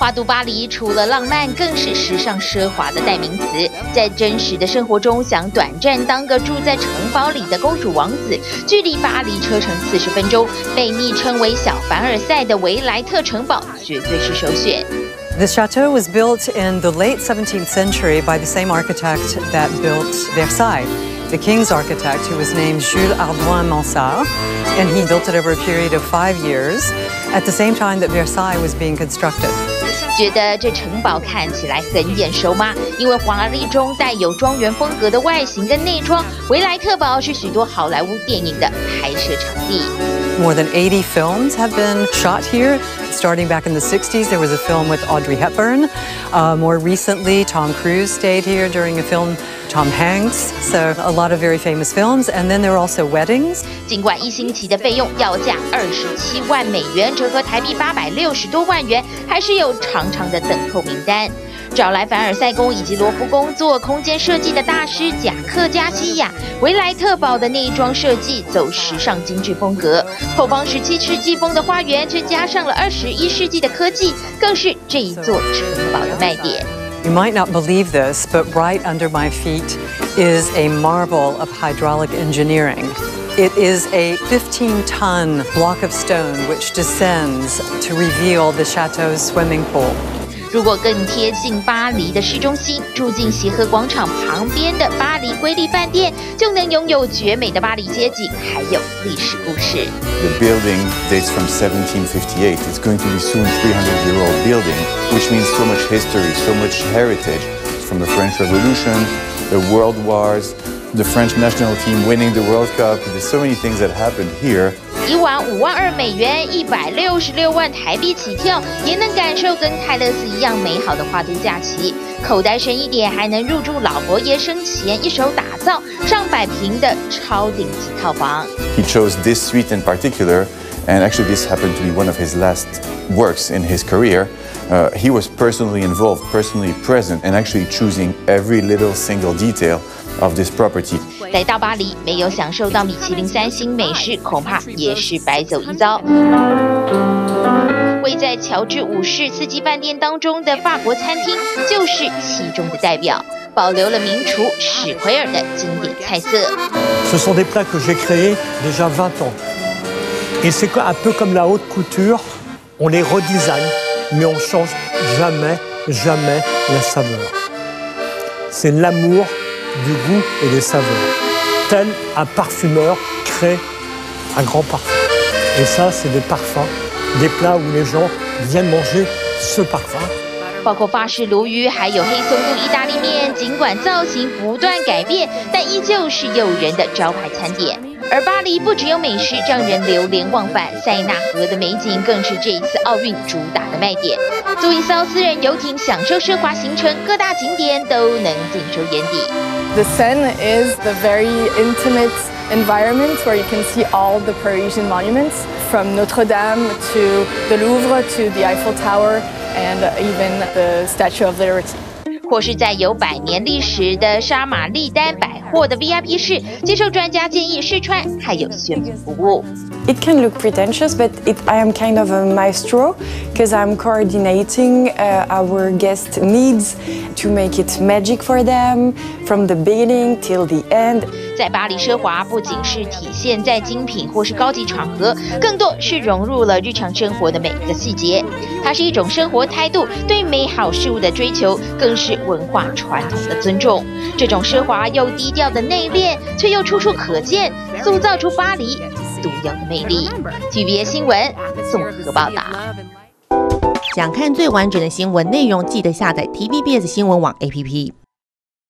花都巴黎除了浪漫，更是时尚奢华的代名词。在真实的生活中，想短暂当个住在城堡里的公主王子，距离巴黎车程40分钟，被昵称为小凡尔赛的维莱特城堡绝对是首选。 The chateau was built in the late 17th century by the same architect that built Versailles, the king's architect, who was named Jules Ardouin Mansart, and he built it over a period of 5 years, at the same time that Versailles was being constructed. 觉得这城堡看起来很眼熟吗？因为华丽中带有庄园风格的外形跟内装，维莱特堡是许多好莱坞电影的拍摄场地。 More than 80 films have been shot here. Starting back in the 60s, there was a film with Audrey Hepburn. More recently, Tom Cruise stayed here during a film, Tom Hanks. So a lot of very famous films. And then there are also weddings. 尽管1星期的费用要价27万美元，折合台币860多万元，还是有长长的等候名单。 找来凡尔赛宫以及罗浮宫做空间设计的大师贾克加西亚，维莱特堡的内装设计走时尚精致风格，后方17世纪风的花园却加上了21世纪的科技，更是这一座城堡的卖点。 You might not believe this, but right under my feet is a marvel of hydraulic engineering. It is a 15-ton block of stone which descends to reveal the chateau's swimming pool. 如果更贴近巴黎的市中心，住进协和广场旁边的巴黎瑰丽饭店，就能拥有绝美的巴黎街景，还有历史故事。 The building dates from 1758. It's going to be soon 300-year-old building, which means so much history, so much heritage from the French Revolution, the World Wars, the French national team winning the World Cup. There's so many things that happened here. 一晚5万2美元，166万台币起跳，也能感受跟泰勒斯一样美好的花都假期。口袋深一点，还能入住老佛爷生前一手打造上百平的超顶级套房。 He chose this suite in particular, and actually this happened to be one of his last works in his career. He was personally involved, personally present, and actually choosing every little single detail of this property. 来到巴黎，没有享受到米其林3星美食，恐怕也是白走一遭。位在乔治五世4季饭店当中的法国餐厅，就是其中的代表，保留了名厨史奎尔的经典菜色。 Ce sont des plats que j'ai créés déjà 20 ans. Et c'est un peu comme la haute couture, on les redesign, mais on change jamais la saveur. C'est l'amour du goût et des saveurs. Tel un parfumeur crée un grand parfum. Et ça, c'est des parfums, des plats où les gens viennent manger ce parfum. 包括法式鲈鱼，还有黑松露意大利面，尽管造型不断改变，但依旧是诱人的招牌餐点。而巴黎不只有美食让人流连忘返，塞纳河的美景更是这一次奥运主打的卖点。租一艘私人游艇，享受奢华行程，各大景点都能尽收眼底。 The Seine is the very intimate environment where you can see all the Parisian monuments, from Notre Dame to the Louvre to the Eiffel Tower and even the Statue of Liberty. 或是在有100年历史的沙马利丹百货的 VIP 室，接受专家建议试穿，还有宣传服务。 It can look pretentious, but I am kind of a maestro because I'm coordinating our guest needs to make it magic for them from the beginning till the end. 在巴黎奢华不仅是体现在精品或是高级场合，更多是融入了日常生活的每一个细节。它是一种生活态度，对美好事物的追求，更是文化传统的尊重。这种奢华又低调的内敛，却又处处可见，塑造出巴黎独有的魅力。TVB 新闻综合报道。 想看最完整的新闻内容，记得下载 TVBS 新闻网 APP。